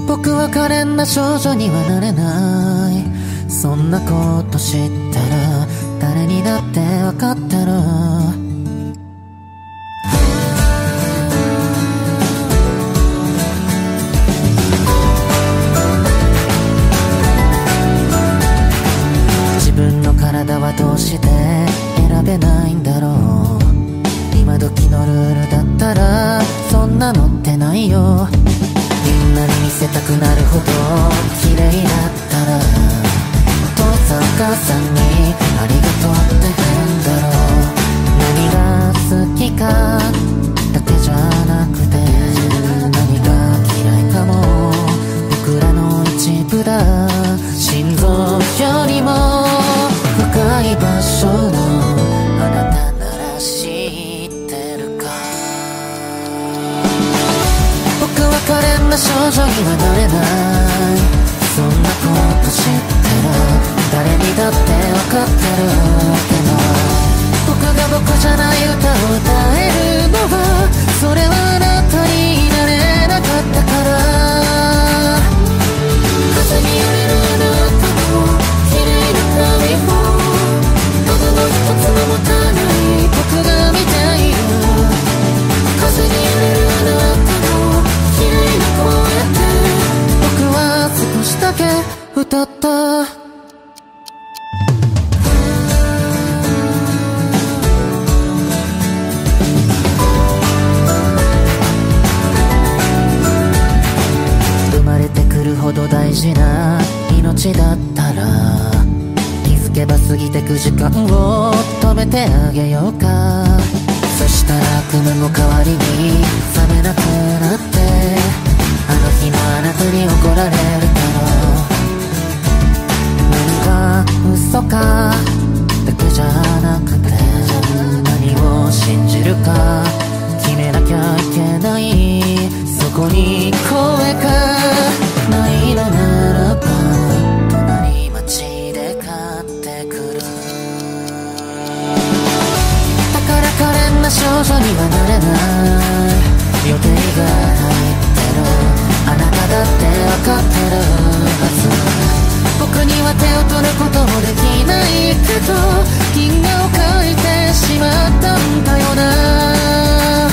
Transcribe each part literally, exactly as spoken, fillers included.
僕は可憐な少女にはなれない。そんなこと知ったら誰にだってわかってる。自分の体はどうして選べないんだろう。今時のルールだったらそんなのってないよ。みんなに見せたくなるほど綺麗だったらお父さんお母さんにありがとうって変だろう。何が好きかだけじゃなくて何が嫌いかも僕らの一部だ。心臓よりも深い場所のあなたなら知ってるか。僕は可憐な少女にはなれない。そんなこと知ってる誰にだってわかってるけど僕が僕じゃない歌を歌えるのはそれはあなたになれなかったから。風に揺れるあなたの綺麗な髪をただの一つも持たない僕が見ている。風に揺れるあなたの綺麗な声で僕は少しだけ歌った。生まれてくるほど大事な命だったら気づけば過ぎてく時間を止めてあげようか。そしたら悪夢も代わりに覚めなくなってあの日のあなたに怒られるだろう。何が嘘かだけじゃなくて何を信じるか決めなきゃいけない。そこに声がないのならば隣町で買ってくる。だから可憐な少女にはなれない。予定が入ってるあなただってわかってるはず。僕には手を取ることもできないけど銀河を描いてしまったんだよな。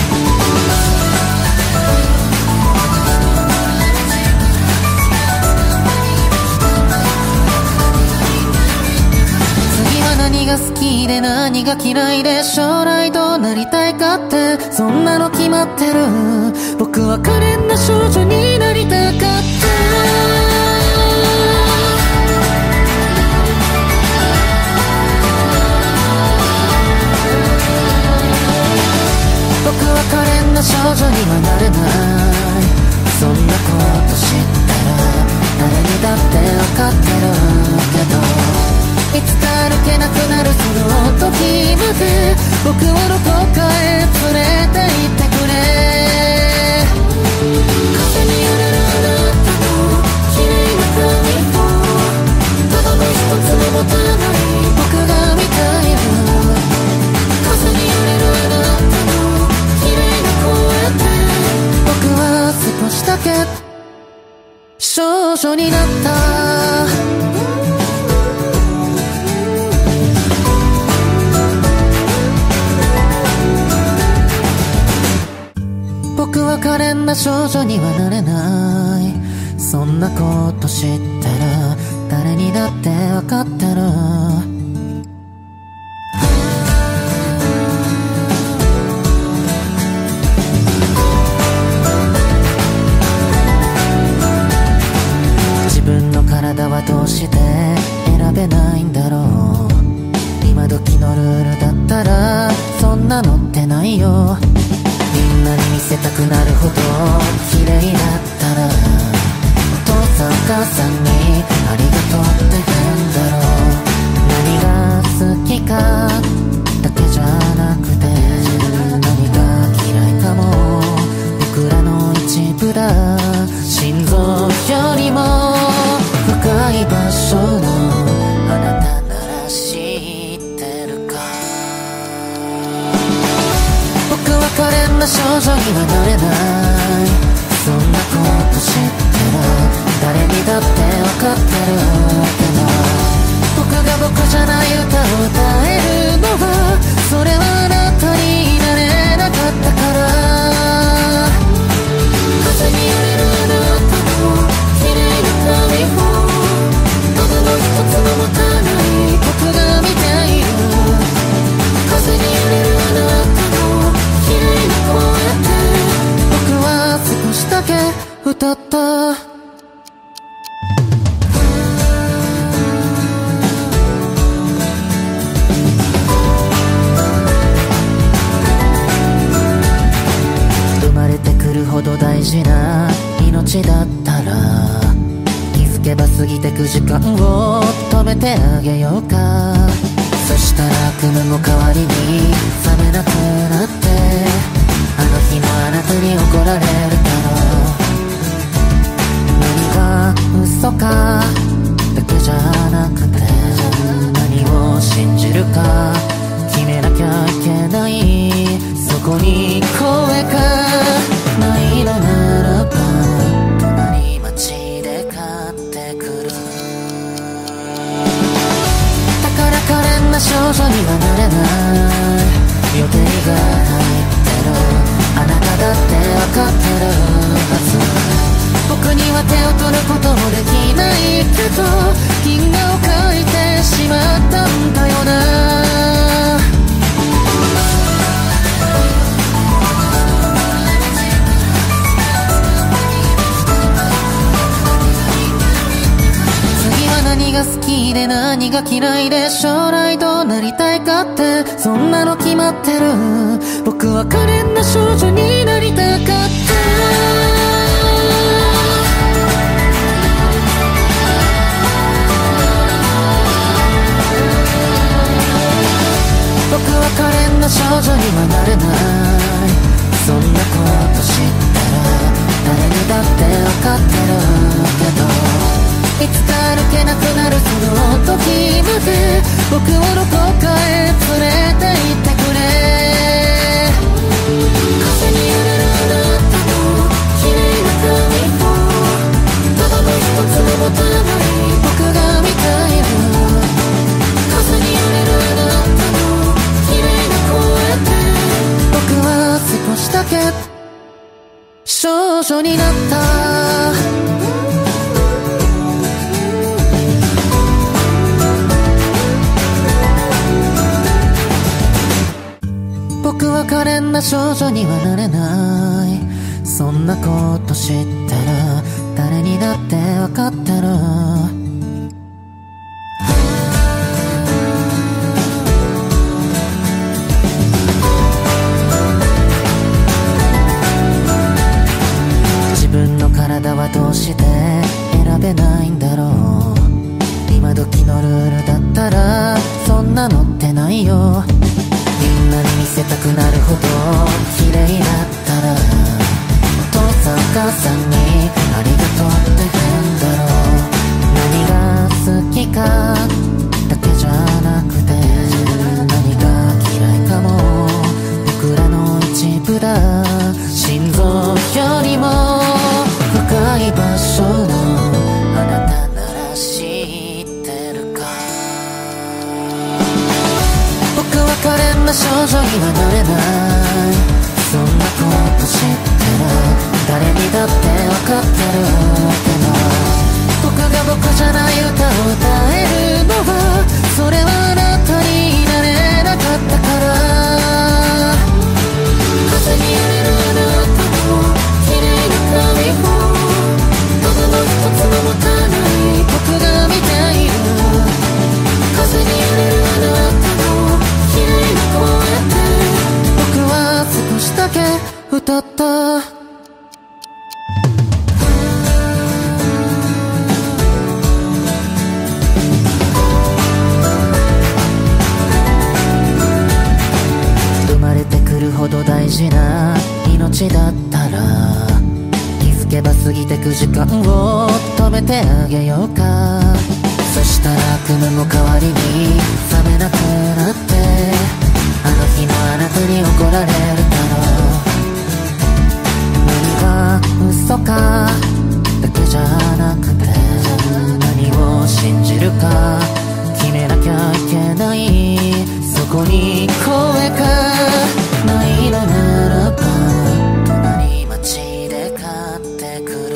次は何が好きで何が嫌いで将来どうなりたいかってそんなの決まってる。僕は可憐な少女になりたかった。僕は可憐な少女にはなれない。そんなこと知ったら誰にだってわかってるけどいつか歩けなくなるその時まで僕をどこかへ連れて行ってくれ。風に揺れるあなたの綺麗な髪をただの一つも持たない僕が見たいの。風に揺れるあなたの綺麗な声で僕は少しだけ少女になった。僕は可憐な少女にはなれない。そんなこと知ったら誰にだってわかってる。自分の体はどうして選べないんだろう。今時のルールだったらそんなのってないよ。みんなに見せたくなるほど綺麗だったらお父さんお母さんにありがとうって変だろう。何が好きかだけじゃなくて何が嫌いかも僕らの一部だ。心臓よりも深い場所のあなたなら知ってるか。僕は可憐な少女にはなれない。そんなこと知ってる歌った生まれてくるほど大事な命だったら気づけば過ぎてく時間を止めてあげようか。そしたら悪夢も代わりに覚めなくなって、あの日のあなたに怒られるだろう。何が嘘かだけじゃなくて、何を信じるか決めなきゃいけない。そこに声がないのならば隣町で買ってくる。だから可憐な少女にはなれない。予定が入ってる、あなただって分かってるはず。僕には手を取ることもできないけど、銀河を描いてしまったんだよな。次は何が好きで何が嫌いで将来どうなりたいかってそんなの決まってる。僕は可憐な少女になりたかった。僕は可憐な少女にはなれない。そんなこと知ったら誰にだって分かってるけど、いつか歩けなくなるその時まで僕をどこかへ連れて行ってくれ。風に揺れるあなたの綺麗な髪をただの一つも持たない僕が見たいの。風に揺れるあなたの綺麗な声で僕は少しだけ少女になった。僕は可憐な少女にはなれない。そんなこと知ったら誰にだって分かってる。自分の体はどうして選べないんだろう。今時のルールだったらそんなのってないよ。みんなに見せたくなるほど綺麗だったらお父さんお母さんにありがとうって変だろう。何が好きかだけじゃなくて何が嫌いかも僕らの一部だ。心臓よりも深い場所のあなたなら知ってるか。僕は可憐な少女にはなれない。そんなこと知ったら誰にだって分かってるけど、僕が僕じゃない歌を歌えるのはそれはあなたになれなかったから。風に揺れるあなたの綺麗な髪をただの一つも持たない僕が見ている。風に揺れるあなたの綺麗な声で僕は少しだけ歌った。生まれてくるほど大事な命だったら気づけば過ぎてく時間を止めてあげようか。そしたら悪夢も代わりに覚めなくなって、あの日のあなたに怒られるだろう。何が嘘かだけじゃなくて何を信じるか決めなきゃいけない。そこに声がないのならば隣町で買ってくる。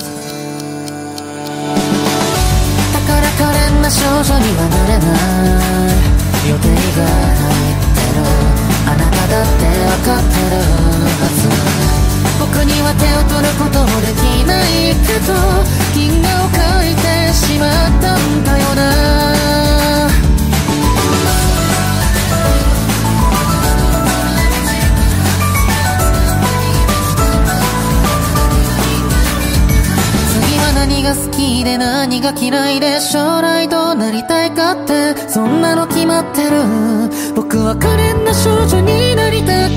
だから可憐な少女にはなれない。予定が入ってる、あなただって分かってるはず。僕には手を取ることもできないけど銀河を描いてしまったんだよな。次は何が好きで何が嫌いで将来どうなりたいかってそんなの決まってる。僕は可憐な少女になりたかった。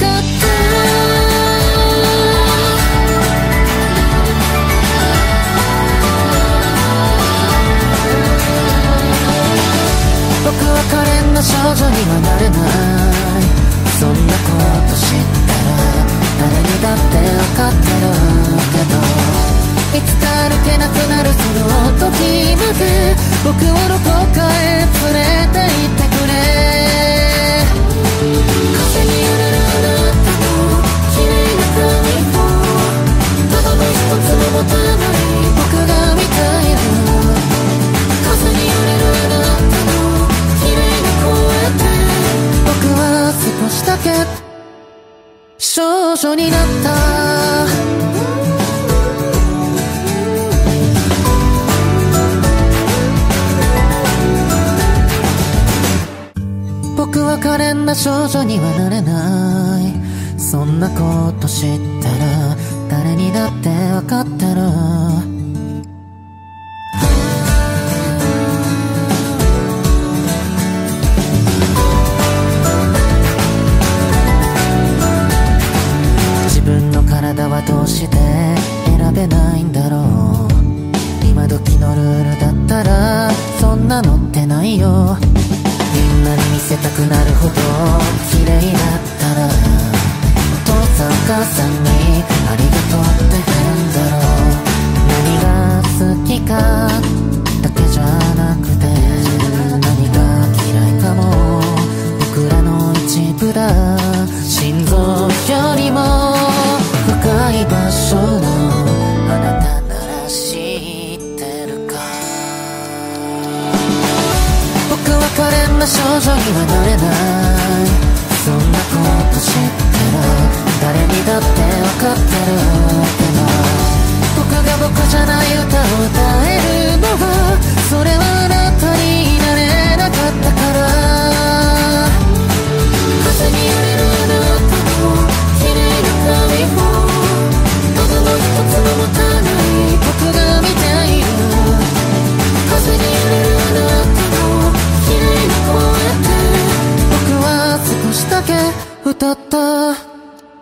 僕は可憐な少女にはなれない。そんなこと知ったら誰にだって分かってるけどいつか歩けなくなるその時まで僕をどこかへ連れて行ってくれ。風に揺れるあなたの綺麗な髪をただの一つのボタンに僕が見ている。風に揺れるあなたの綺麗な声で僕は少しだけ少女になった。僕は可憐な少女にはなれない。そんなこと知ったら誰にだって分かってる。自分の体はどうして選べないんだろう。今時のルールだったらそんなのってないよ。みんなに見せたくなるほど綺麗だったらお父さんお母さんにありがとうって言うんだろう。何が好きかだけじゃなくて何が嫌いかも僕らの一部だ。心臓よりも深い場所のあなたなら知ってるか。僕は可憐な少女にはなれない。そんなこと知ったら誰にだって分かってるけど僕が僕じゃない歌を歌えるのはそれはあなたになれなかったから。風に揺れるあなたの綺麗な髪をただの一つのボタンに僕が見ている。風に揺れるあなたの綺麗な声で僕は少しだけ歌った。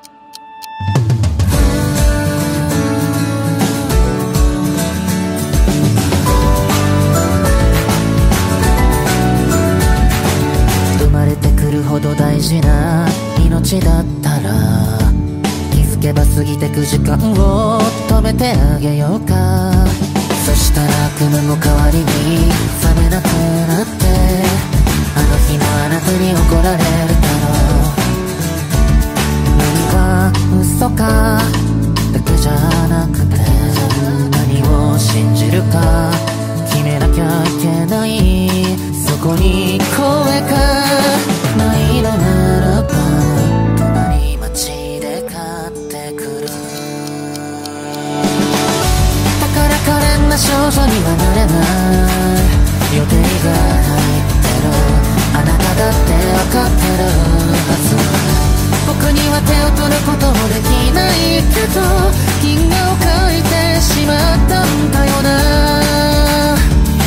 生まれてくるほど大事な命だったら気づけば過ぎてく時間を止めてあげようか。そしたら悪夢も代わりに覚めなくなってあの日のあなたに怒られるだろう。何が嘘かだけじゃなくて何を信じるか決めなきゃいけない。そこに声がないのならば隣町で買ってくる。だから可憐な少女にはなれない。予定が入ってるあなただって分かってるはず。僕には手を取ることもできないけど銀河を描いてしまったんだよな。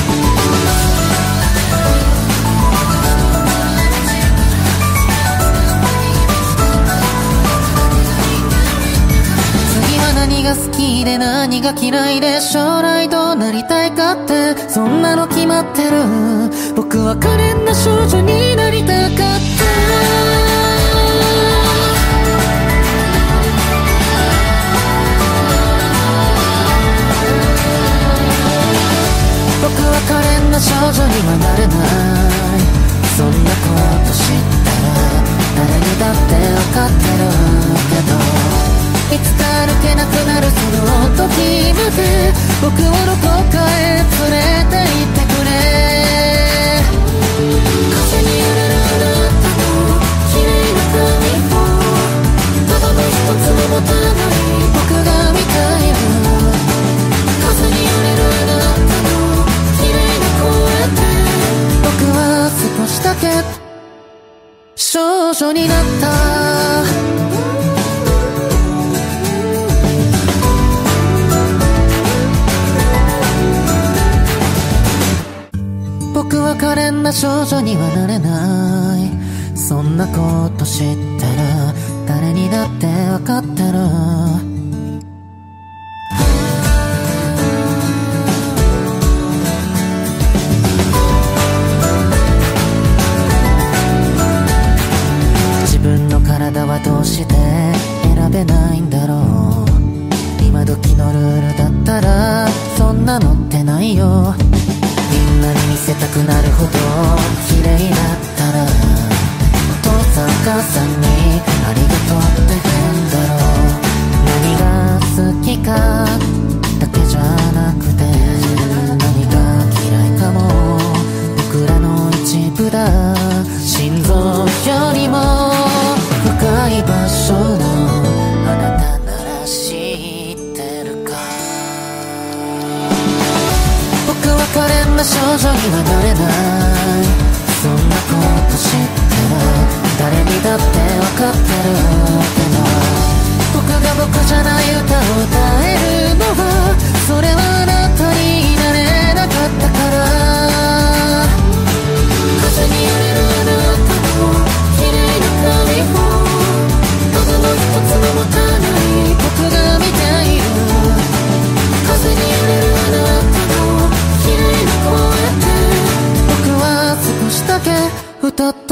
次は何が好きで何が嫌いで将来どうなりたいかってそんなの決まってる。僕は可憐な少女になりたかった。僕は可憐な少女にはなれない。そんなこと知ったら誰にだって分かってるけどいつか歩けなくなるその時まで僕をどこかへ連れて行ってくれ。風に揺れるあなたの綺麗な髪をただの一つのボタンに僕が 々になった。僕は可憐な少女にはなれない。そんなこと知ってる。誰にだってわかってる。自分の体はどうして選べないんだろう。今時のルールだったらそんなのってないよ。みんなに見せたくなるほど綺麗だったら、お父さんお母さんにありがとうって変だろう。何が好きかだけじゃなくて、何が嫌いかも僕らの一部だ。心臓よりも深い場所のあなたなら知ってるか。僕は可憐な少女にはなれない。そんなこと知ってる。誰にだってわかってるけど、僕が僕じゃない歌を歌えるのは、それはあなたになれなかったから。風に揺れるあなたの綺麗な髪を喉の一つも持たない僕が見ている。風に揺れるあなたの綺麗な声で僕は少しだけ歌った。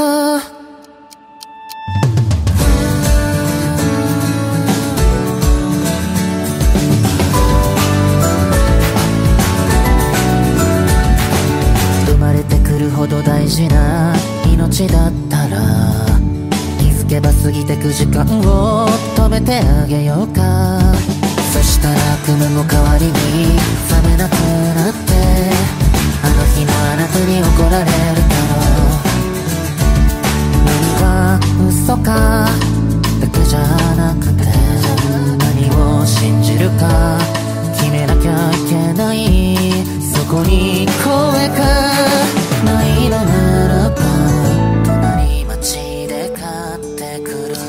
生まれてくるほど大事な命だったら、気づけば過ぎてく時間を止めてあげようか。そしたら悪夢も代わりに覚めなくなって、あの日のあなたに怒られるだろう。何が嘘かだけじゃなくて、何を信じるか決めなきゃいけない。そこに声がないのならば隣町で買ってくる。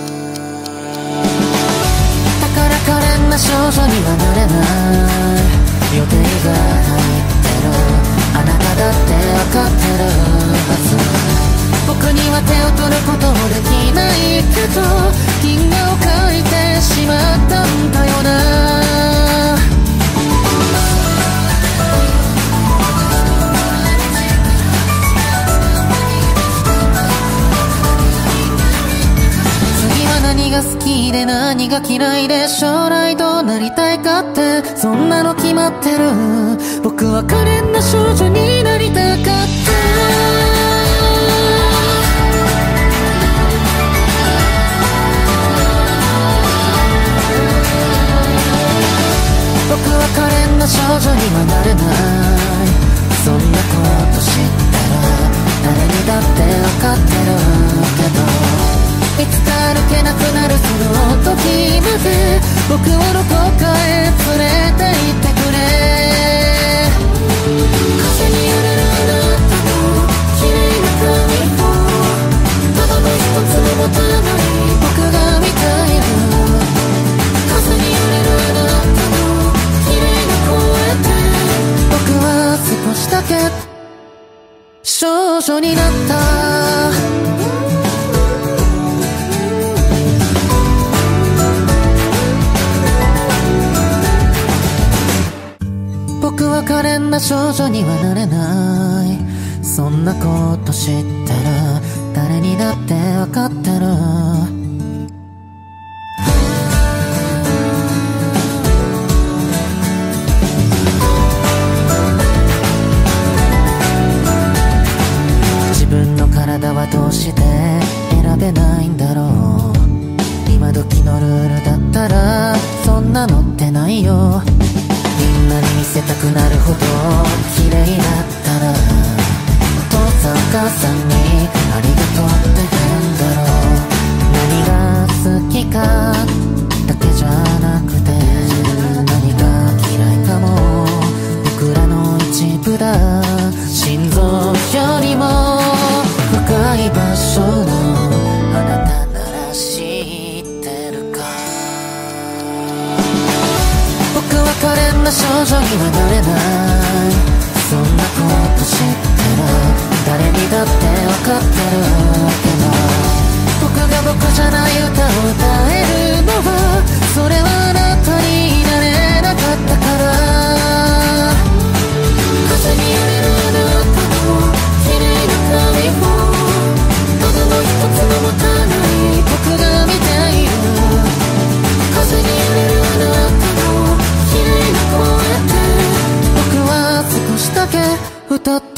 だから可憐な少女にはなれない。予定が入ってる。あなただってわかってるはず。僕には手を取ることもできないけど、銀河を描いてしまったんだよな。次は何が好きで何が嫌いで将来どうなりたいかってそんなの決まってる。僕は可憐な少女になりたかった。僕は可憐な少女にはなれない。そんなこと知ったら誰にだってわかってるけど、いつか歩けなくなるその時まで僕をどこかへ連れて行ってくれ。風に揺れるあなたの綺麗な髪をただの一つも持たない僕が見ている。風に揺れるあなたの綺麗な声で僕は少しだけ少女になった。僕は可憐な少女にはなれない。そんなこと知ってる。誰にだってわかってる。自分の体はどうして選べないんだろう。今時のルールだったらそんなのってないよ。みんなに見せたくなるほど綺麗だったら、お父さんお母さんにありがとうって変だろう。何が好きかだけじゃなくて、何が嫌いかも僕らの一部だ。心臓よりも深い場所のあななれない。そんなこと知ってる、誰にだってわかってるけど、僕が僕じゃない歌を歌えるのは、それはあなたになれなかったから。風に揺れるあなたの綺麗な髪を、ただの一つも持たない僕が見ている。風に揺れるあなたの綺麗な声で、僕は少しだけ歌った。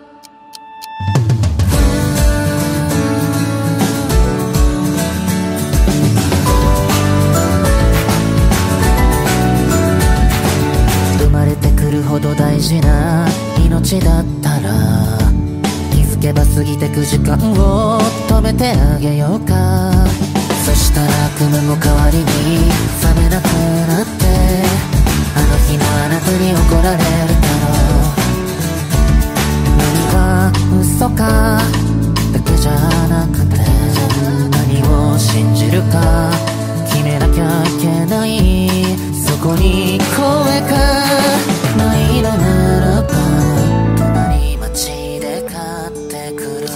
生まれてくるほど大事な命だったら、気づけば過ぎてく時間を止めてあげようか。そしたら悪夢も代わりに覚めなくなって、あの日のあなたに怒られるだろう。何が嘘かだけじゃなくて、何を信じるか決めなきゃいけない。そこに声がないのならば、隣町で買ってくる。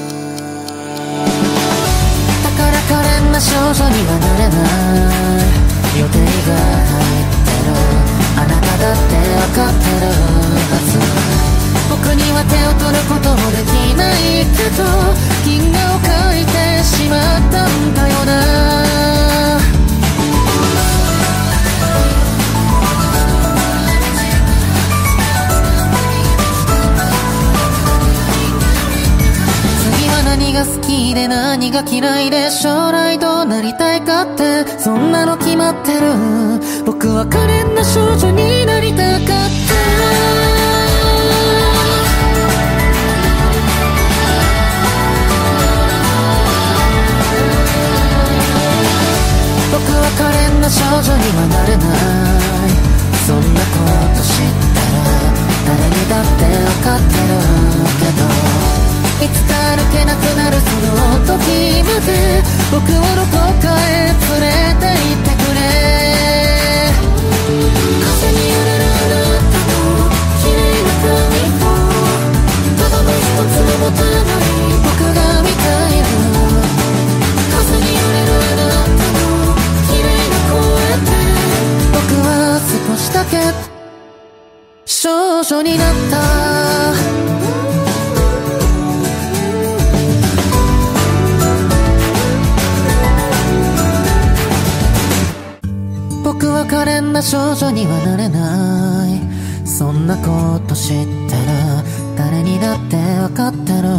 だから可憐な少女にはなれない。予定が入ってる、あなただって分かってるはず。僕には手を取ることもできないけど、銀河を描いてしまったんだよな。次は何が好きで何が嫌いで、将来どうなりたいかって、そんなの決まってる。僕は可憐な少女になりたかった。僕は可憐な少女にはなれない。そんなこと知ったら誰にだって分かってるけど、いつか歩けなくなるその時まで、僕をどこかへ連れて行ってくれ。風に揺れるあなたの綺麗な髪を、ただの一つも持たない僕が見たいの。風に揺れるあなたの綺麗な声で、僕は少しだけ少女になった。僕は可憐な少女にはなれない。そんなこと知ってる、誰にだって分かってる。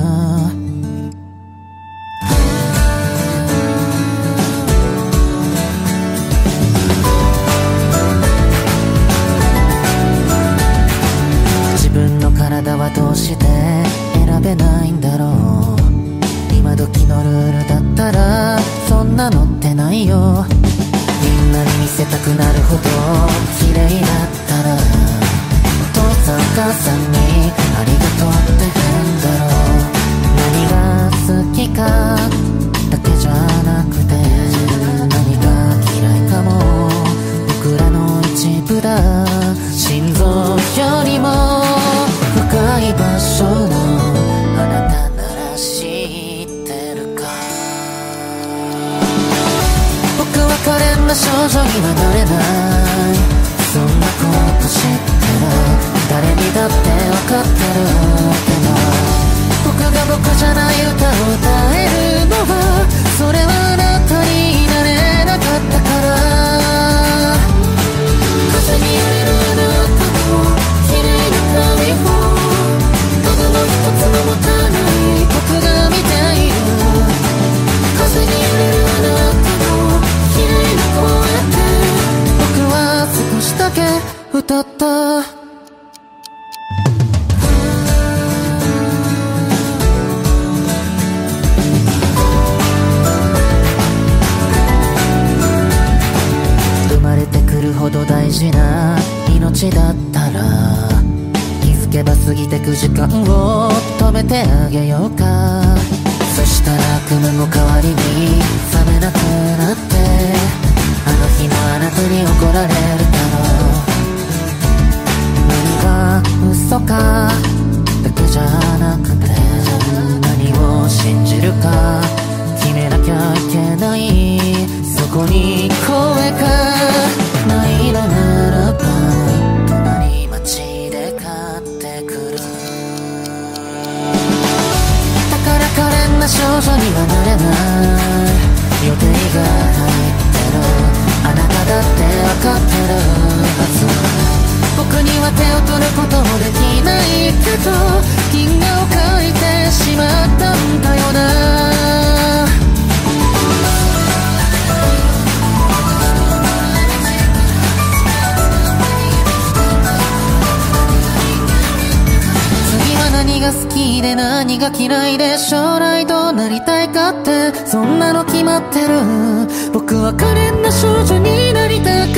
自分の体はどうして選べないんだろう。今時のルールだったらそんなのってないよ。みんなに見せたくなるほど綺麗だったら、お父さん母さんにありがとうって変だろう。何が好きかだけじゃなくて、何が嫌いかも僕らの一部だ。心臓よりも深い場所のあなたなら知ってるか。僕は可憐な少女にはなれない。そんなこと知ってる、誰にだって分かってるけど、僕が僕じゃない歌を歌えるのは、それはあなたになれなかったから。風に揺れるあなたの綺麗な髪を、ただの一つも持たない僕が見ている。風に揺れるあなたの綺麗な声で、僕は少しだけ歌った。生まれてくるほど大事な命だったら、気づけば過ぎてく時間を止めてあげようか。そしたら悪夢も代わりに覚めなくなって、あの日のあなたに怒られるだろう。 女にはなれない予定が入ってる。あなただって分かってるはず。僕には手を取ることもできないけど銀河を描いてしまったんだよな。次は何が好きで何が嫌いで将来どうなりたいかってそんなの決まってる。僕は可憐な少女になりたかった。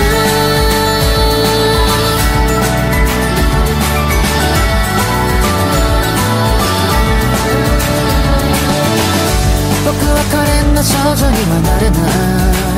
僕は可憐な少女にはなれない。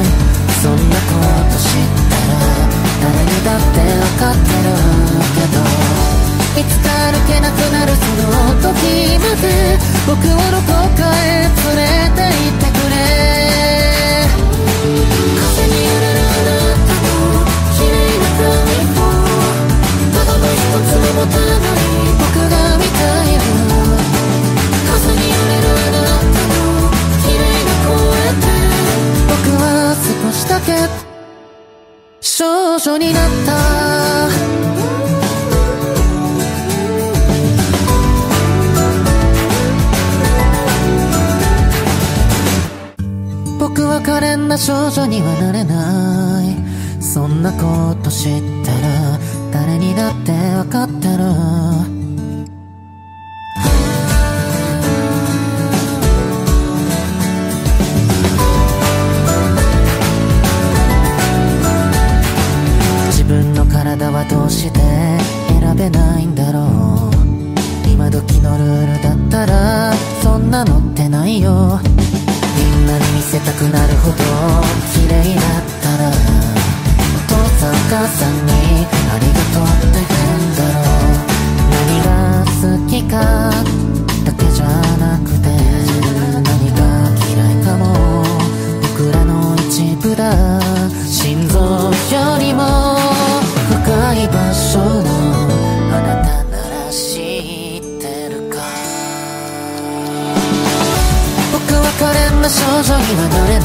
そんなこと知ったら誰にだって分かってるけどいつか歩けなくなるその時まで僕をどこかへ連れて行ってくれ。風に揺れるあなたの綺麗な髪をただの一つも持たない僕が見たいよ。風に揺れるあなたの綺麗な声で僕は少しだけ少女になった。僕は可憐な少女にはなれない。そんなこと知ったら誰にだって分かってる。自分の体はどうして選べないんだろう。今時のルールだったらそんなのってないよ。みんなに見せたくなるほど綺麗だったらお父さんお母さんにありがとうって変だろう。何が好きかだけじゃなくて何が嫌いかも僕らの一部だ。心臓よりも深い場所のあなたなら知ってるか。僕は可憐な少女にはなれない。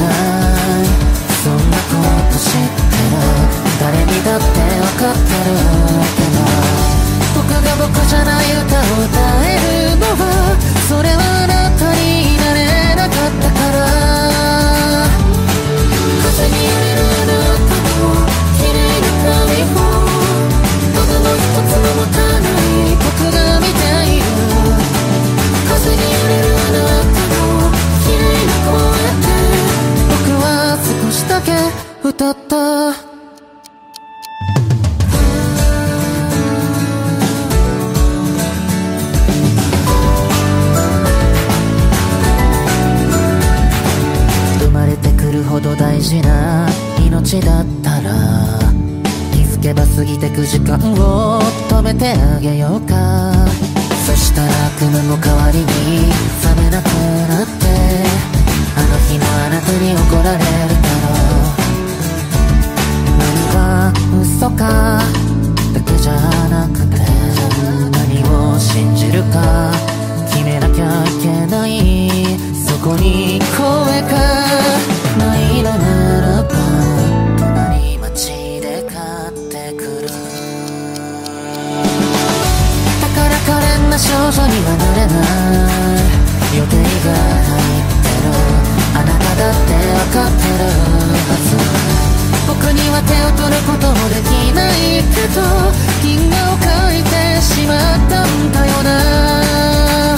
そんなこと知ってる誰にだって分かってるけど僕が僕じゃない歌を歌えるのはそれはあなたになれなかったから。風に揺れるあなたの綺麗な髪をただの一つも持たない僕が見たいよ。風に揺れるあなたの綺麗な声で僕は少しだけ歌った。生まれてくるほど大事な命だったら気づけば過ぎてく時間を止めてあげようか。そしたら悪夢も代わりに覚めなくなってあの日のあなたに怒られるだろう。何が嘘かだけじゃなくて何を信じるか決めなきゃいけない。そこに声がないのならば隣町で買ってくる。だから可憐な少女にはなれない予定が入ってる。あなただって分かってるはず。僕には手を取ることもできないけど銀河を描いてしまったんだよな。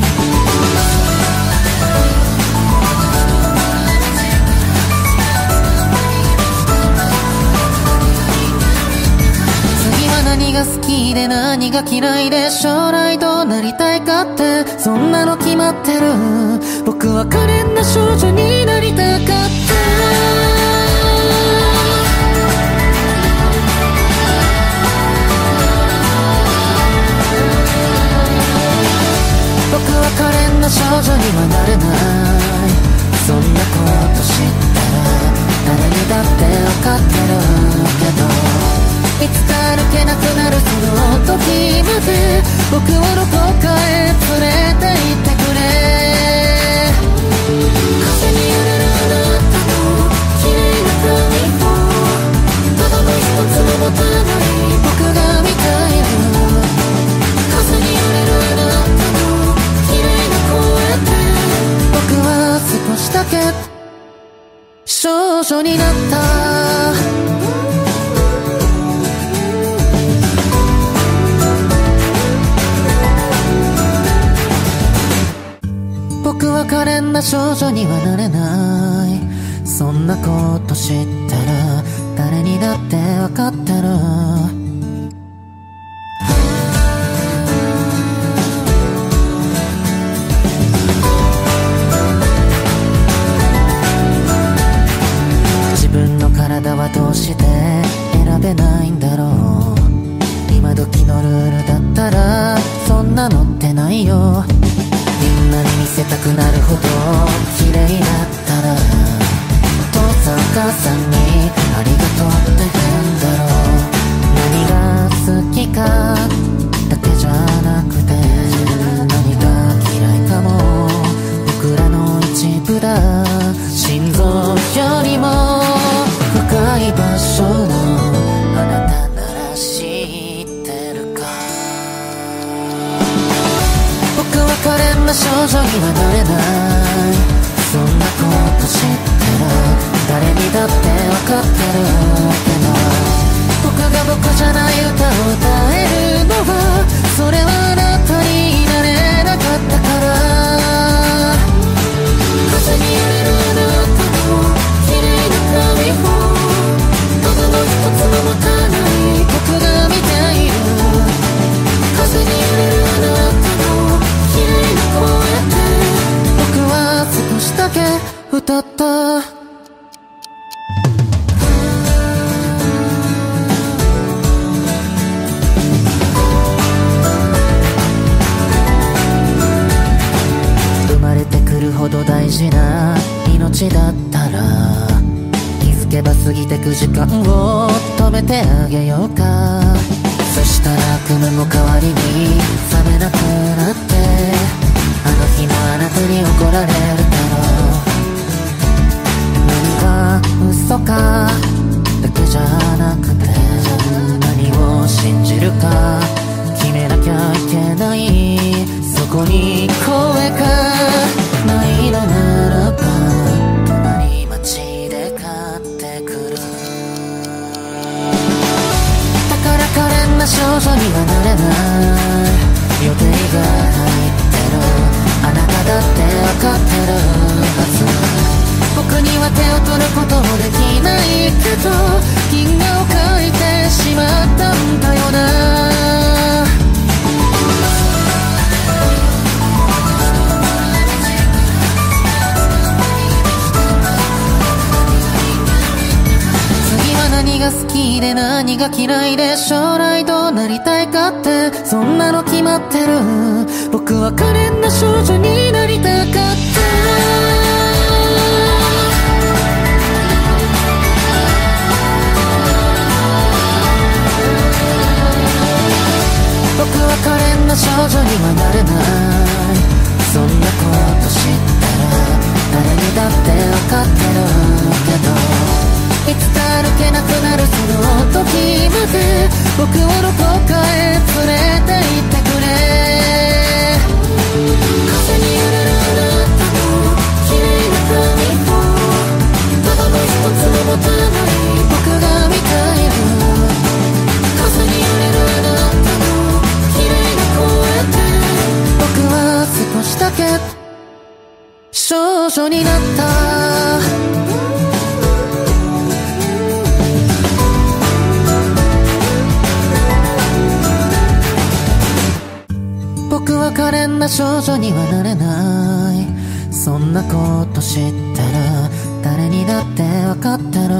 次は何が好きで何が嫌いで将来どうなりたいかってそんなの決まってる。僕は可憐な少女になりたかった。僕は可憐な少女にはなれない。そんなこと知ったら誰にだって分かってるけどいつか歩けなくなるその時まで僕をどこかへ連れて行ってくれ。 女になった。僕は可憐な少女にはなれない。そんなこと知ったら誰にだってわかってる。自分の体はどうして選べないんだろう。今時のルールだったらそんなのってないよ。みんなに見せたくなるほど綺麗だったら、お父さん母さんにありがとうって変だろう。何が好きかだけじゃなくて何が嫌いかも僕らの一部だ。心臓よりも深い場所のあなたなら知ってるか。僕は可憐な少女にはなれない。そんなこと知ったら誰にだってわかってるけど、僕が僕じゃない歌を歌えるのはそれはあなたになれなかったから。風に揺れるあなたの綺麗な髪をただの一つも持たない僕が見ている。風に揺れるあなたの綺麗な声で僕は少しだけ歌った。生まれてくるほど大事な命だったら気づけば過ぎてく時間を止めてあげようか。そしたら悪夢も代わりに覚めなくなって、あの日のあなたに怒られるだろう。何が嘘かだけじゃなくて何を信じるか決めなきゃいけない。そこに声がないのならば隣町で買ってくる。だから可憐な少女にはなれない。予定が入ってるあなただってわかってるはず。僕には手を取ることもできないけど銀河を描いてしまったんだよな。次は何が好きで何が嫌いで将来どうなりたいかってそんなの決まってる。僕は可憐な少女になりたかった。僕は可憐な少女にはなれない。そんなこと知ったら誰にだってわかってるけど、いつか歩けなくなるその時まで僕をどこかへ連れて行ってくれ。風に揺れるあなたの綺麗な髪をただの一つも持たない僕が見たいの。風に揺れるあなたの綺麗な声で僕は少しだけ少女になった。僕は可憐な少女にはなれない。そんなこと知ったら誰にだってわかってる。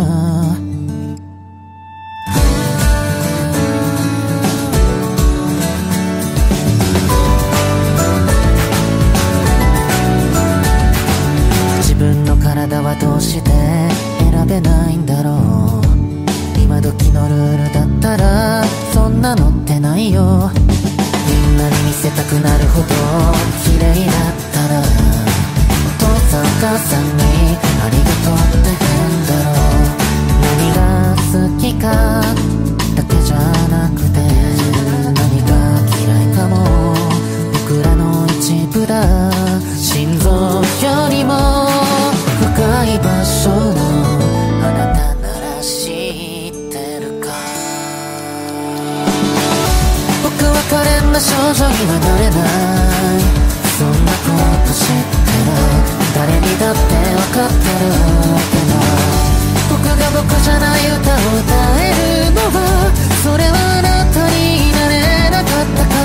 自分の体はどうして選べないんだろう。今時のルールだったらそんなのってないよ。みんなに見せたくなるほど綺麗だったら、お父さん母さんにありがとうって変だろう。何が好きかだけじゃなくて何が嫌いかも僕らの一部だ。心臓よりも深い場所のあな少女にはなれない。そんなこと知ってる、誰にだってわかってるけど、僕が僕じゃない歌を歌えるのは、それはあなたになれなかったから。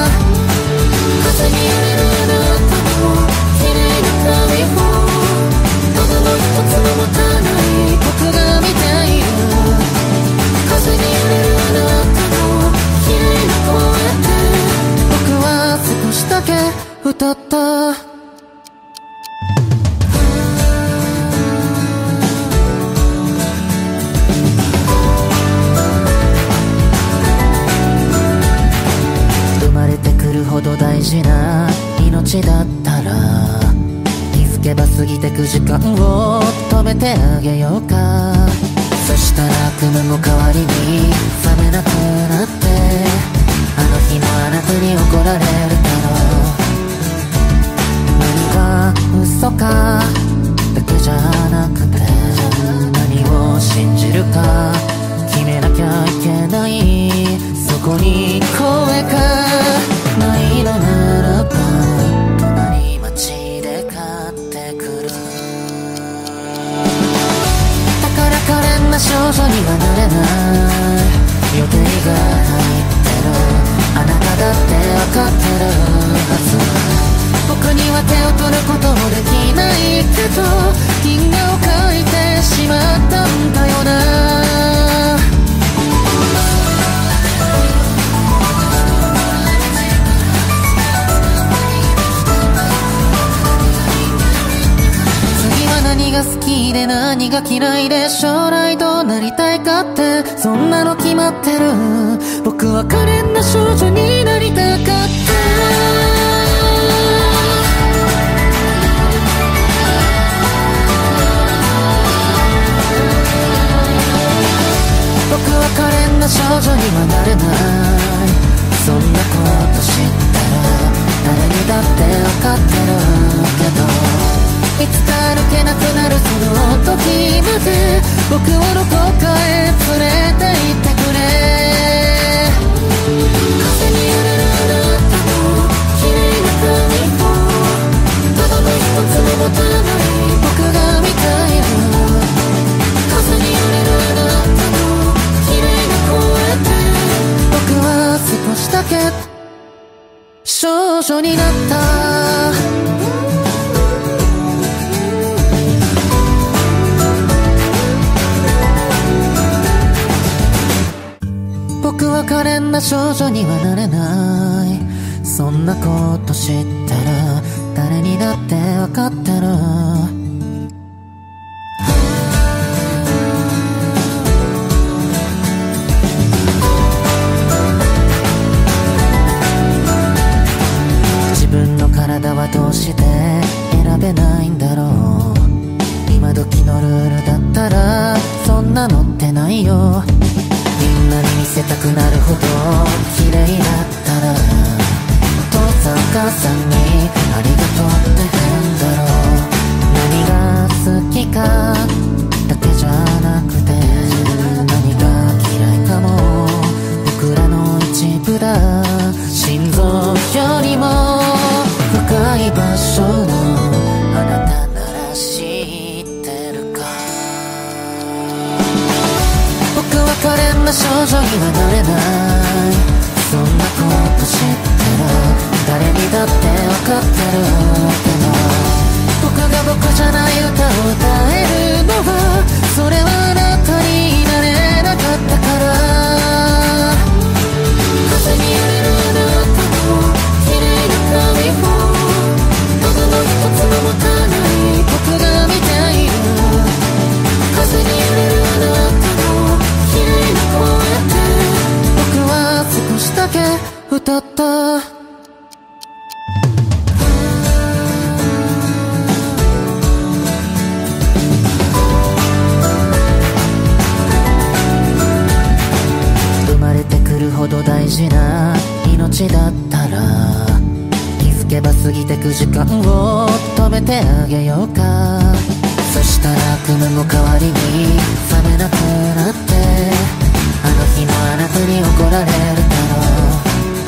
風に揺れるあなたの綺麗な髪を、ただの一つも持たない僕が見ている。風に揺れるあなたの綺麗な声で、僕は少しだけ歌った。ほど大事な命だったら、気づけば過ぎてく時間を止めてあげようか。そしたら悪夢も代わりに覚めなくなって、あの日もあなたに怒られるだろう。何が嘘かだけじゃなくて、何を信じるか決めなきゃいけない。そこに声がないのならば、隣町で買ってくる。だから可憐な少女にはなれない。予定が入ってる、あなただってわかってるはず。僕には手を取ることもできないけど、銀河を描いてしまったんだよな。何が好きで何が嫌いで将来どうなりたいかって、そんなの決まってる。僕は可憐な少女になりたかった。僕は可憐な少女にはなれない。そんなこと知ったら誰にだってわかってるけど、いつか歩けなくなるその時まで、僕をどこかへ連れて行ってくれ。風に揺れるあなたの綺麗な髪を、ただの一つも持たない僕が見ている。風に揺れるあなたの綺麗な声で、僕は少しだけ少女になった。僕は可憐な少女にはなれない。そんなこと知ってる、誰にだってわかってる。自分の体はどうして選べないんだろう。今時のルールだったらそんなのってないよ。みんなに見せたくなるほど綺麗だったら、お父さんお母さんにありがとうって変だろう。何が好きかだけじゃなくて、何が嫌いかも僕らの一部だ。心臓よりも深い場所のあなたなら知ってるか。僕は可憐な少女にはなれない。そんなこと知ってる、誰にだってわかってるけど、僕が僕じゃない歌を歌えるのは、それはあなたになれなかったから。風に揺れるあなたの綺麗な髪を、ただの一つも持たない僕が見ている。風に揺れるあなたの綺麗な声で、僕は少しだけ歌った。生まれてくるほど大事な命だったら、気づけば過ぎてく時間を止めてあげようか。そしたら悪夢も代わりに覚めなくなって、あの日のあなたに怒られるだろう。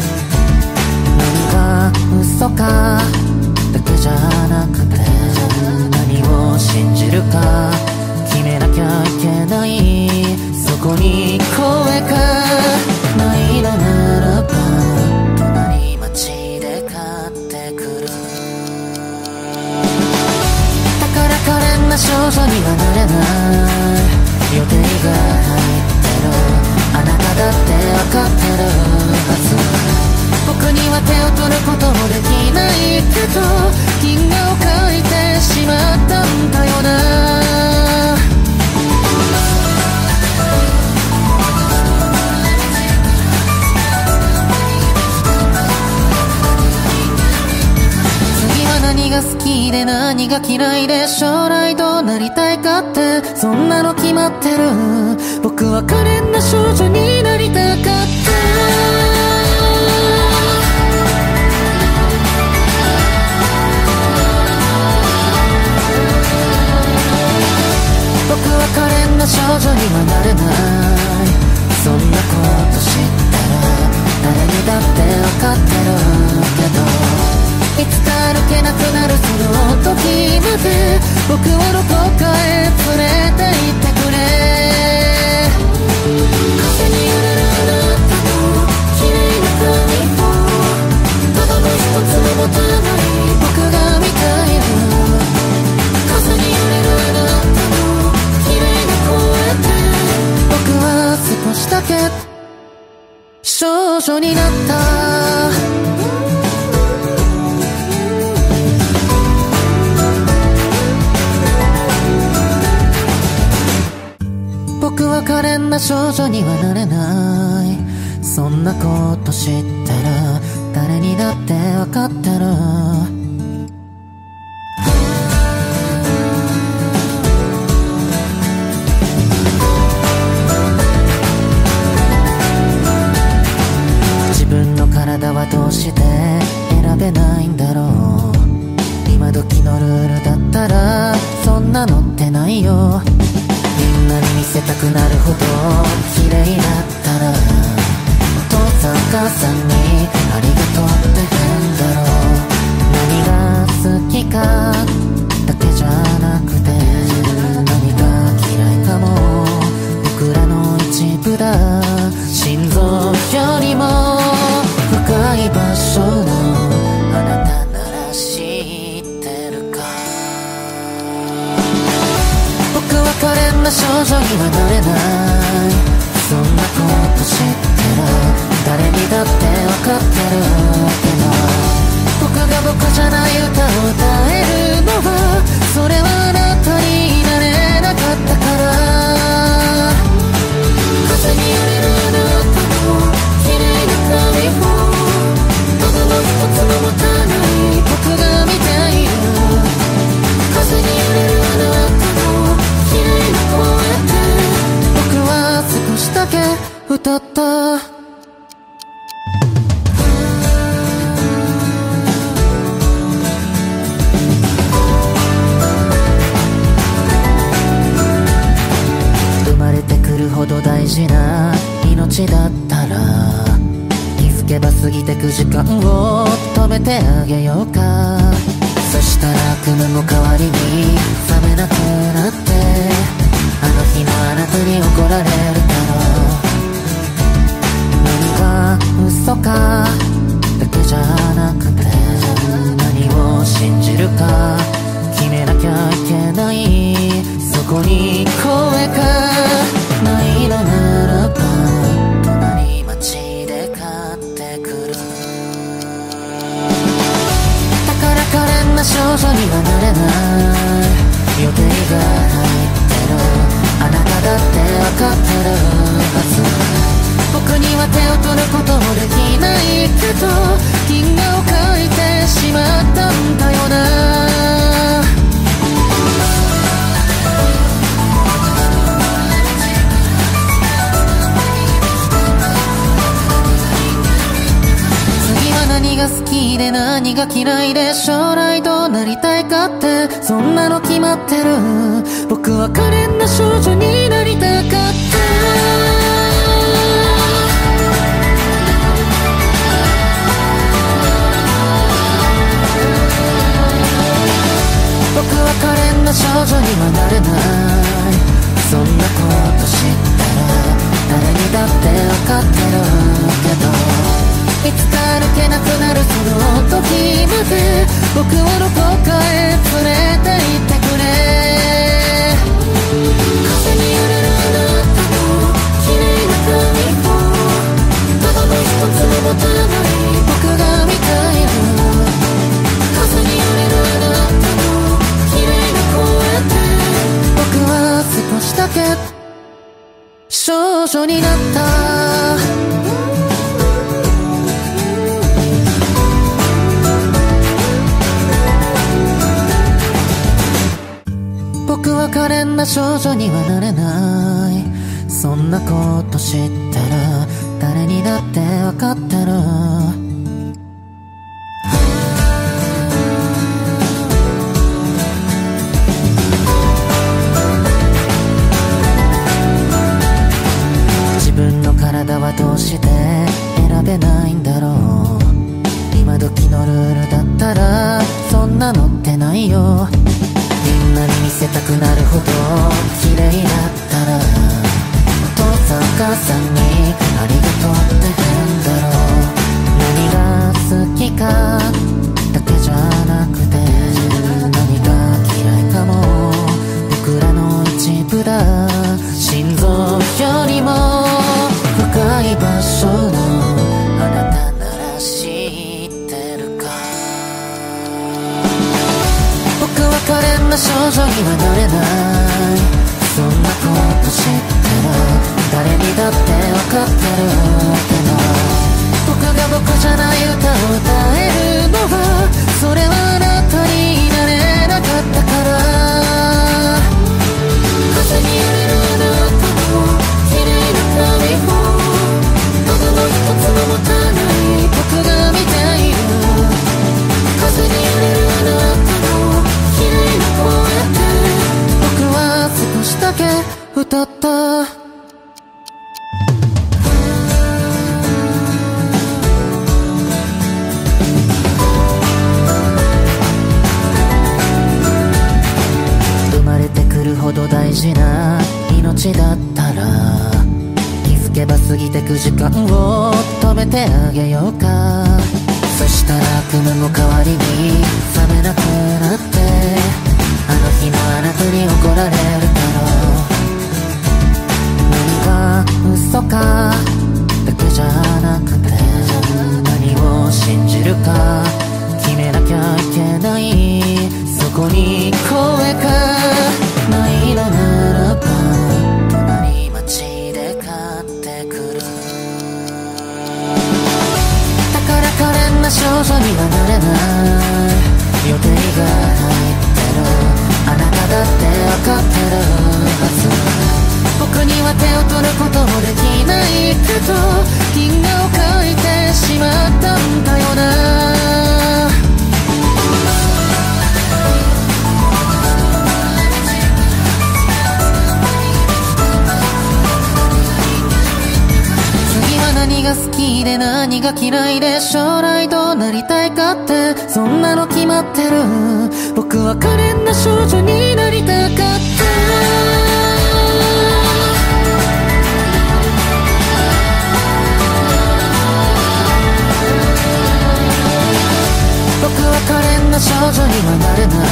で何が嫌いで将来どうなりたいかってそんなの決まってる。僕は可憐な少女になりたかった。僕は可憐な少女にはなれない。そんなこと知ったら誰にだって分かってるけど、いつか歩けなくなるその時まで僕をどこかへ連れて行ってくれ。風に揺れるあなたの綺麗な髪をただの一つも持たない僕が見たいの。風に揺れるあなたの綺麗な声で僕は少しだけ少女になった。僕は可憐な少女にはなれない。そんなこと知ったら誰にだって分かってる。自分の体はどうして選べないんだろう。今時のルールだったらそんなのってないよ。みんなに見せたくなるほど綺麗だったらお父さんお母さんにありがとうって変だろう。何が好きかだけじゃなくて何が嫌いかも僕らの一部だ。心臓よりも深い場所のあなたなら知ってるか。僕は可憐な少女にはなれない。そんなこと知ったら誰にだって分かってるけど、僕が僕じゃない歌を歌えるのはそれはあなたになれなかったから。風に揺れるあなたの綺麗な髪をただの一つも持たない僕が見ている。風に揺れるあなたの綺麗な声で僕は少しだけ歌った。生まれてくるほど大事な命だったら気づけば過ぎてく時間を止めてあげようか。そしたら悪夢も代わりに覚めなくなってあの日のあなたに怒られるだろう。何が嘘かだけじゃなくて何を信じるか決めなきゃいけない。そこに声がないのならば隣町で買ってくる。だから可憐な少女にはなれない。予定が入ってるあなただって分かってるはず。僕には手を取ることもできないけど銀河を描いてしまったんだよな。次は何が好きで何が嫌いで将来どうなりたいかってそんなの決まってる。僕は可憐な少女になりたかった。僕は可憐な少女にはなれない。そんなこと知ったら誰にだって分かってるけど、いつか歩けなくなるその時まで僕をどこかへ連れて行ってくれ。風に揺れるあなたの綺麗な髪をただの一つも持たない僕が見たいの。風に揺れるあなたの綺麗な声で僕は少しだけ少女になった。 な少女にはなれない。そんなこと知ったら誰にだってわかってる。自分の体はどうして選べないんだろう。今時のルールだったらそんなのってないよ。みんなに見せたくなるほど綺麗だったら、お父さんお母さんにありがとうって変だろう。何が好きかだけじゃなくて何が嫌いかも僕らの一部だ。心臓よりも深い場所のあなたなら知ってるか。僕は可憐な少女にはなれない。そんなこと知ったら誰にだってわかってるけど、僕が僕じゃない歌を歌えるのはそれはあなたになれなかったから。風に揺れるあなたの綺麗な髪をただの一つも持たない僕が見ている。風に揺れるあなたの綺麗な声で僕は少しだけ歌った。ほど大事な命だったら気づけば過ぎてく時間を止めてあげようか。そしたら悪夢も代わりに覚めなくなって、あの日のあなたに怒られるだろう。何が嘘かだけじゃなくて何を信じるか決めなきゃいけない。そこに声がないのならば隣町で買ってくる。だから可憐な少女にはなれない。予定が入ってるあなただって分かってるはず。僕には手を取ることもできないけど銀河を描いてしまったんだよな。何が好きで何が嫌いで将来どうなりたいかってそんなの決まってる。僕は可憐な少女になりたかった。僕は可憐な少女にはなれない。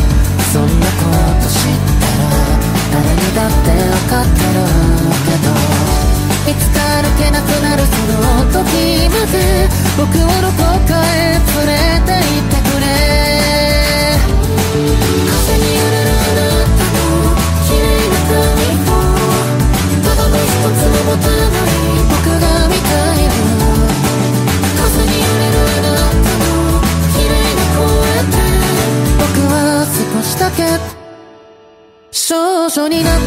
そんなこと知ったら誰にだって分かってるけど、いつか歩けなくなるその時まで僕をどこかへ連れて行ってくれ。風に揺れるあなたの綺麗な髪をただの一つも持たない僕が見たいの。風に揺れるあなたの綺麗な声で僕は少しだけ少女になった。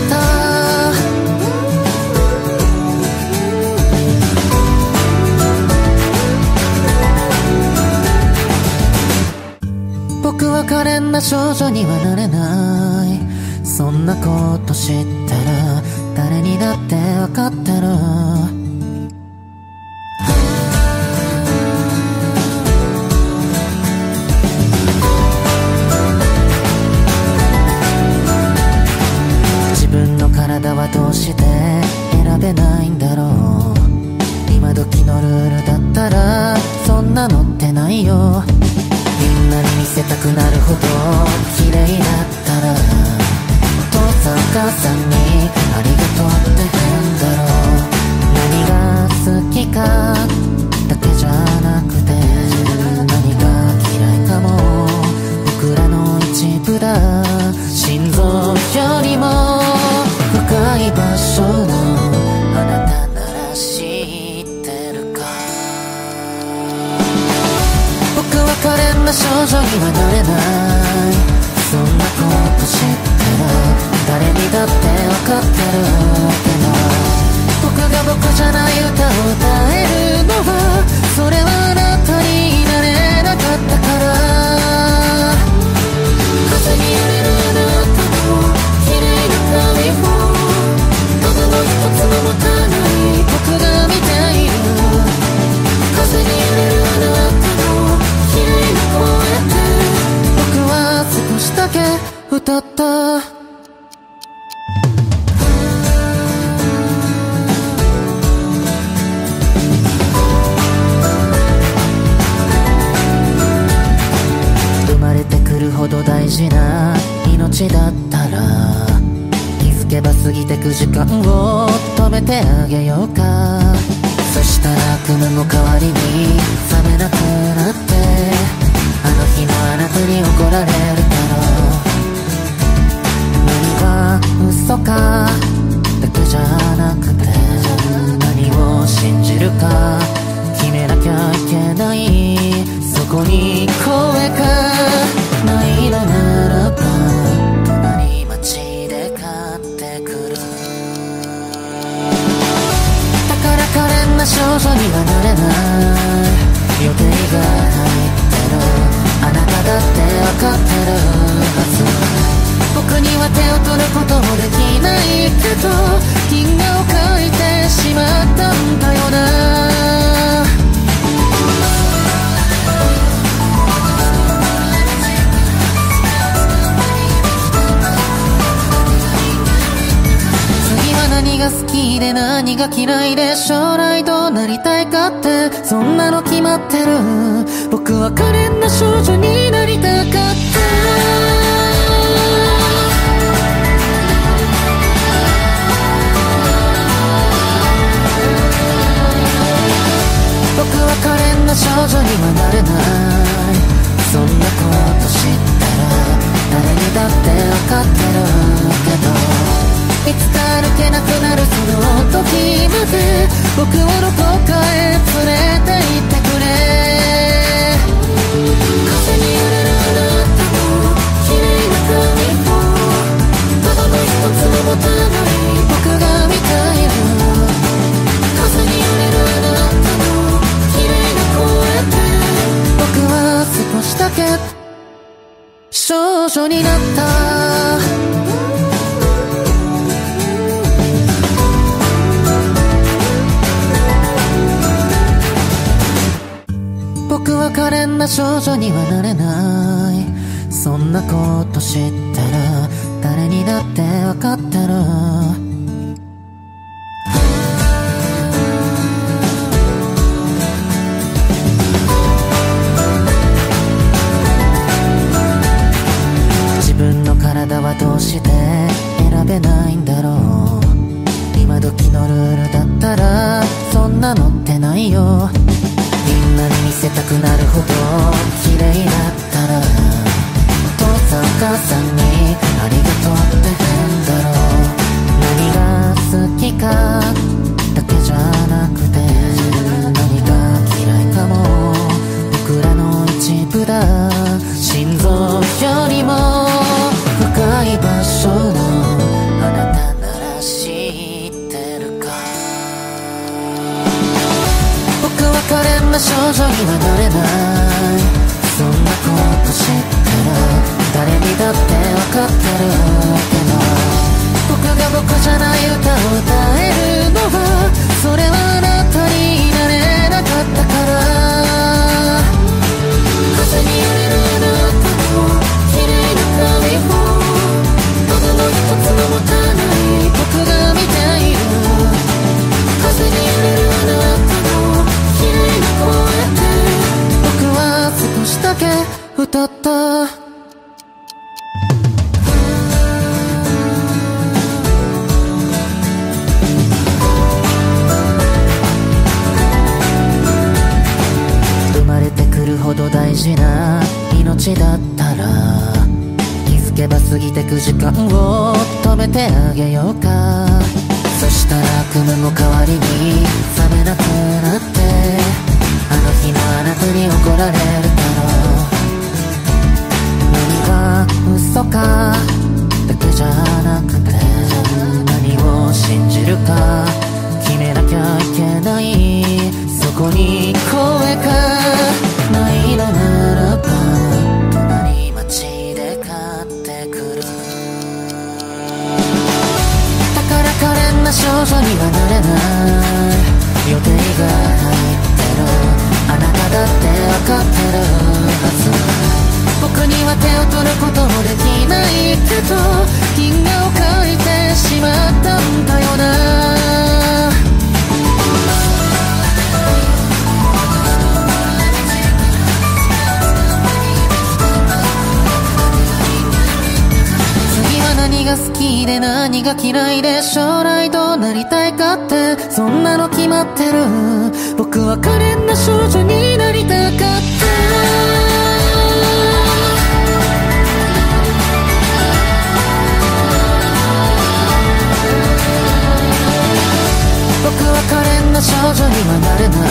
僕は可憐な少女にはなれない。そんなこと知ったら誰にだってわかってる。自分の体はどうして選べないんだろう。今時のルールだったらそんなのってないよ。みんなに見せたくなるほど綺麗だったらお父さんお母さんにありがとうって変だろう。何が好きかだけじゃなくて何が嫌いかも僕らの一部だ。心臓よりも深い場所のあなたなら知ってるか。僕は可憐な少女にはなれない。そんなこと知ったら誰だってわかってるけど、僕が僕じゃない歌を歌えるのは、それはあなたになれなかったから。風に揺れるあなたの綺麗な髪をただの一つも持たない僕が見ている。風に揺れるあなたの綺麗な声で僕は少しだけ歌った。生まれてくるほど大事な命だったら、気づけば過ぎてく時間を止めてあげようか。そしたら雲も代わりに冷めなくなって、あの日のあなたに怒られるだろう。何が嘘かだけじゃなくて、何を信じるか決めなきゃいけない。そこに声がないのならば隣町で買ってくる。だから可憐な少女にはなれない。予定が入ってるあなただってわかってるはず。僕には手を取ることもできないけど、銀河を描いてしまったんだよな。次は何が好きで何が嫌いで将来どうなりたいかって、そんなの決まってる。僕は可憐な少女になりたかった。僕は可憐な少女にはなれない。そんなこと知ったら誰にだってわかってるけど、いつか歩けなくなるその時まで僕をどこかへ連れて行ってくれ。風に揺れるあなたの綺麗な髪をただの一つも持たない僕が見ている。風に揺れるあなたの綺麗な声で僕は少しだけ少女になった。僕は可憐な少女にはなれない。そんなこと知ったら誰にだってわかってる。自分の体はどうして選べないんだろう。今時のルールだったらそんなのってないよ。みんなに見せたくなるほど綺麗だったら、お父さんお母さんにありがとうって変だろう。何が好きかだけじゃなくて何が嫌いかも僕らの一部だ。心臓よりも深い場所のあなたなら知ってるか。僕は可憐な少女にはなれない。そんなこと知ったら誰にだってわかってるけど、僕が僕じゃない歌を歌えるのはそれはあなたになれなかったから。風に揺れるあなたの綺麗な髪をただの一つも持たない僕が見ている。風に揺れるあなたの綺麗な声で僕は少しだけ歌った。生まれてくるほど大事な命だったら、気づけば過ぎてく時間を止めてあげようか。そしたら雲も代わりに冷めなくなって、あの日のあなたに怒られるだろう。何が嘘かだけじゃなくてこに声がないのならば隣町で買ってくる。だから可憐な少女にはなれない予定が入ってる。あなただって分かってるはず。僕には手を取ることもできないけど銀河を描いてしまったんだよな。次は何が好きで何が嫌いで将来どうなりたいかってそんなの決まってる。僕は可憐な少女になりたかった。僕は可憐な少女にはなれない。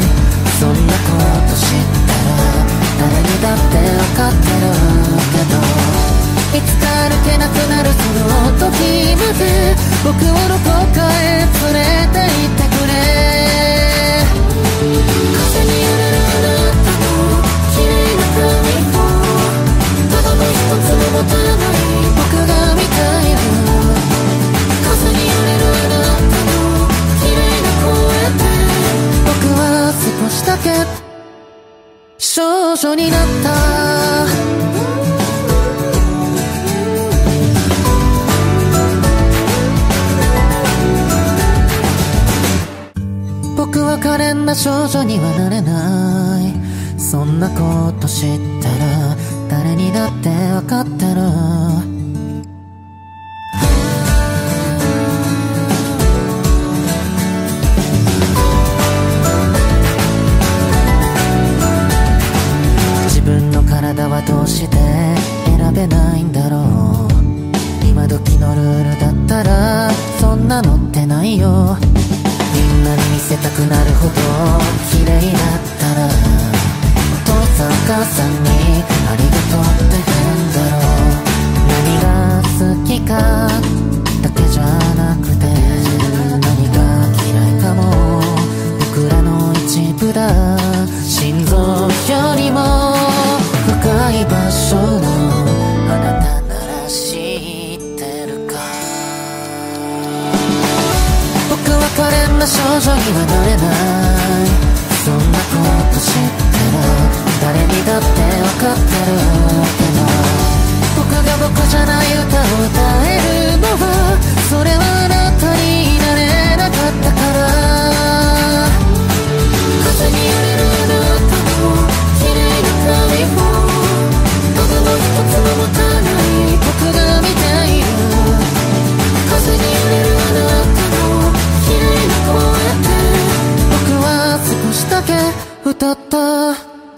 そんなこと知ったら誰にだって分かってるけどいつか歩けなくなるその時まで僕をどこかへ連れて行ってくれ。風に揺れるあなたの綺麗な髪をただの一つも持たない僕が見たいの。風に揺れるあなたの綺麗な声で僕は少しだけ少女になった。僕は可憐な少女にはなれない。そんなこと知ったら誰にだって分かってる。自分の体はどうして選べないんだろう。今時のルールだったらそんなのってないよ。みんなに見せたくなるほど綺麗だったらお父さんお母さんにありがとうって言うんだろう。何が好きかだけじゃなくて何が嫌いかも僕らの一部だ。心臓よりも深い場所のあなたなら知ってるか。僕は可憐な少女にはなれない。そんなこと知ったら誰にだって分かってるけど僕が僕じゃない歌を歌えるのはそれはあなたになれなかったから。風に揺れるあなたの綺麗な髪をただの一つも持たない僕が見ている。風に揺れるあなたの綺麗な声で僕は少しだけ歌った。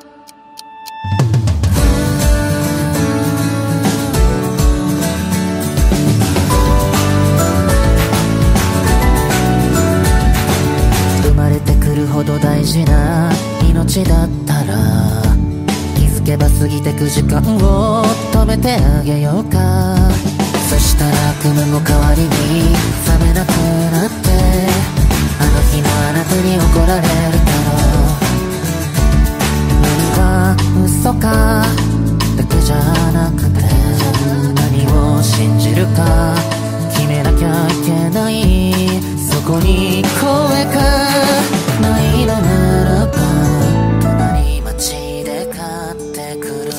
生まれてくるほど大事な命だったら気づけば過ぎてく時間を止めてあげようか。そしたら悪夢も代わりに覚めなくなってあの日のあなたに怒られるだろう。何が嘘かだけじゃなくて何を信じるか決めなきゃいけない。そこに声がないのならば隣町で買ってくる。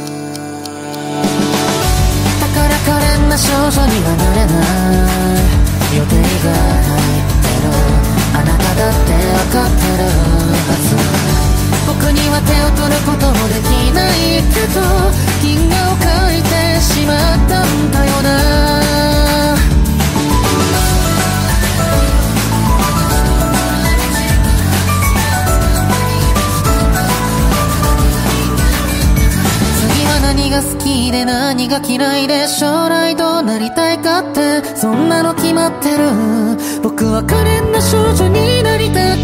だから可憐な少女にはなれない予定が入ってる。あなただって分かってるはず。僕には手を取ることもできないけど銀河を描いてしまったんだよな。次は何が好きで何が嫌いで将来どうなりたいかってそんなの決まってる。僕は可憐な少女になりたかった。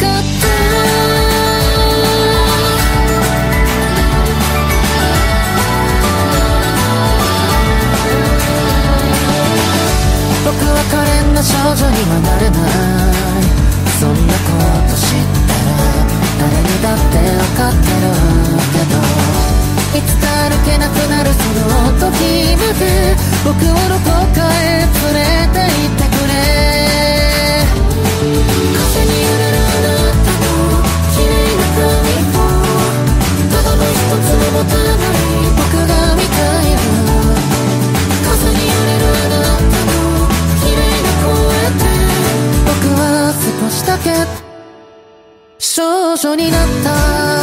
僕は可憐な少女にはなれない。そんなこと知ったらけなくなるその時まで僕をどこかへ連れて行ってくれ。風に揺れるあなたの綺麗な髪をただの一つも持たない僕が見たいの。風に揺れるあなたの綺麗な声で僕は少しだけ少女になった。